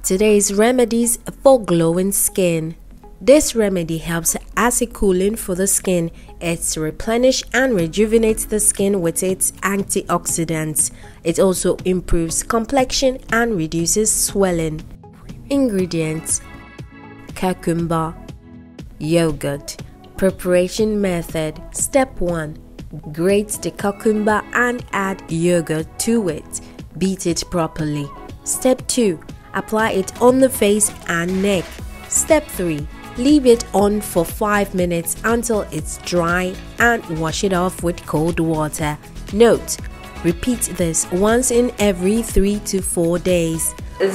Today's remedies for glowing skin. This remedy helps as a cooling for the skin. It replenishes and rejuvenates the skin with its antioxidants. It also improves complexion and reduces swelling. Ingredients: cucumber, yogurt. Preparation method: Step 1. Grate the cucumber and add yogurt to it. Beat it properly. Step 2. Apply it on the face and neck. Step 3. Leave it on for 5 minutes until it's dry and wash it off with cold water. Note: repeat this once in every 3 to 4 days.